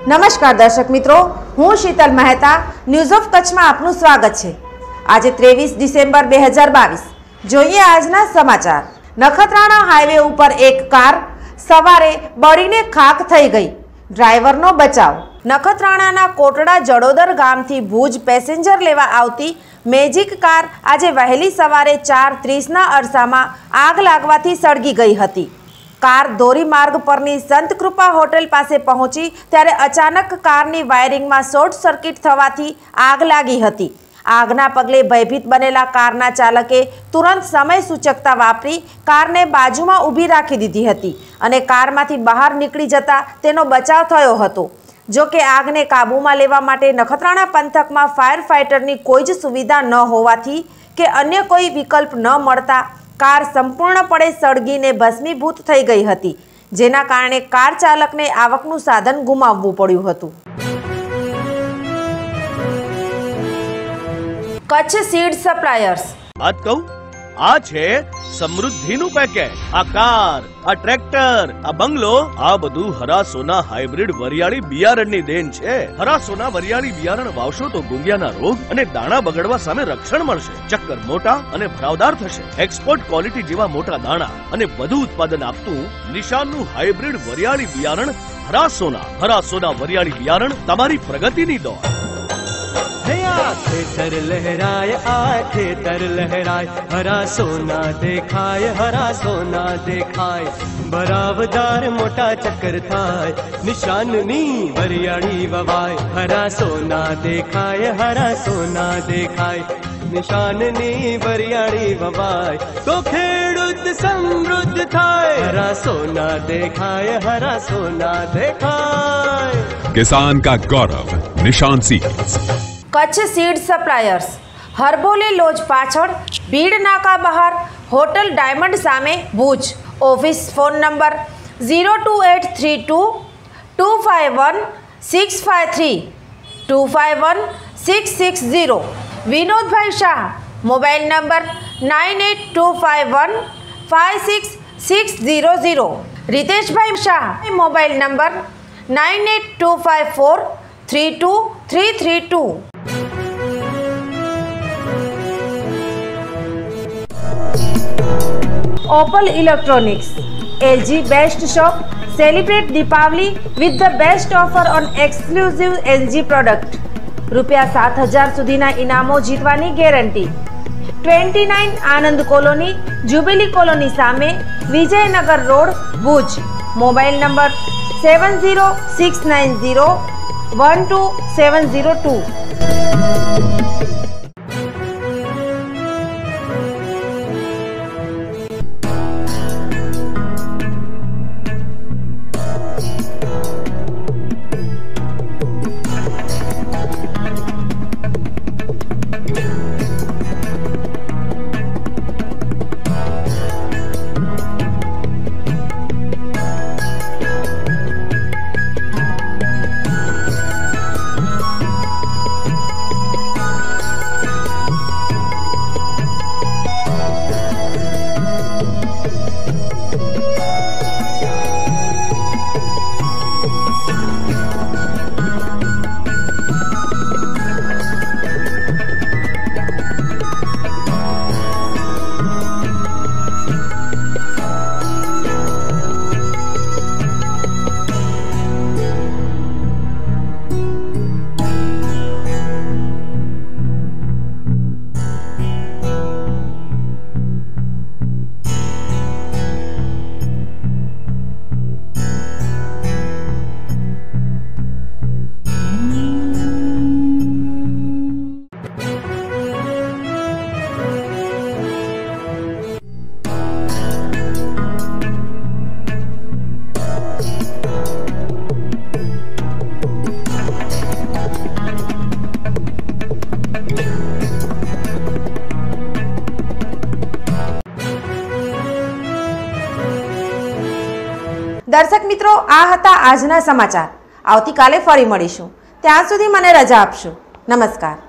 नमस्कार दर्शक मित्रों, हूँ शीतल मेहता न्यूज ऑफ कच्छ में आपનું स्वागत है। आज 23 डिसेम्बर 2022 જોઈએ આજના સમાચાર। નખત્રાણા હાઈવે ઉપર એક કાર સવારે બળીને ખાખ થઈ ગઈ, ડ્રાઈવરનો બચાવ। નખત્રાણાના કોટડા જડોદર ગામથી ભુજ પેસેન્જર લેવા આવતી મેજિક કાર આજે વહેલી સવારે 4:30ના અરસામાં આગ લાગવાથી સળગી ગઈ હતી। કાર ધોરીમાર્ગ પરની સંત કૃપા હોટેલ પાસે પહોંચી ત્યારે અચાનક કારની વાયરિંગમાં શોર્ટ સર્કિટ થવાથી આગ લાગી હતી। આગના પગલે ભયભીત બનેલા કારના ચાલકે તુરંત સમય સૂચકતા વાપરી કારને બાજુમાં ઊભી રાખી દીધી હતી અને કારમાંથી બહાર નીકળી જતા તેનો બચાવ થયો હતો। જો કે આગને કાબૂમાં લેવા માટે નખત્રાણા પંથકમાં ફાયર ફાઇટરની કોઈ જ સુવિધા ન હોવાથી કે અન્ય કોઈ વિકલ્પ ન મળતા કાર સંપૂર્ણપણે સળગીને ભસ્મીભૂત થઈ ગઈ હતી, જેના કારણે કાર ચાલકને આવકનું સાધન ગુમાવવું પડ્યું હતું। કચ્છ સીડ સપ્લાયર્સ વાત કહું, આ છે સમૃદ્ધિનું પેકેજ। આ કાર, આ ટ્રેક્ટર, આ બંગલો, આ બધું હરાસોના હાઇબ્રિડ વરિયાળી બિયારણની દેન છે। હરાસોના વરિયાળી બિયારણ વાવશો તો ગુંગિયાના રોગ અને દાણા બગડવા સામે રક્ષણ મળશે। ચક્કર મોટા અને ભરાવદાર થશે। એક્સપોર્ટ ક્વોલિટી જેવા મોટા દાણા અને વધુ ઉત્પાદન આપતું નિશાનનું હાઇબ્રિડ વરિયાળી બિયારણ હરાસોના વરિયાળી બિયારણ તમારી પ્રગતિની દોડ। खेतर लहराए आए खेतर लहराए हरा सोना देखाय बरावदार मोटा चक्कर थाय निशाननी वरियाળી ववाय हरा सोना देखाय निशाननी वरियाળી ववाय तो खेडूत समृद्ध थाय हरा सोना देखाय। किसान का गौरव निशान सीड्स। कच्छ सीड सप्लायर्स हरबोली लॉज पाछड़ भीड़ नाका बहार होटल डायमंड सामे Bhuj. Office phone number 02832 251 653 251 660। Vinod bhai Shah mobile number 98251 56600। Ritesh bhai Shah mobile number 98254 32332। Opal Electronics LG Best Shop celebrate Deepavali with the best offer on exclusive LG product। રૂપિયા 7,000 સુધીના ઇનામો જીતવાની guarantee. 29 Anand colony jubilee colony સામે Vijaynagar road Bhuj. Mobile number 7069012702। દર્શક મિત્રો, આ હતા આજના સમાચાર। આવતીકાલે ફરી મળીશું, ત્યાં સુધી મને રજા આપશો। નમસ્કાર।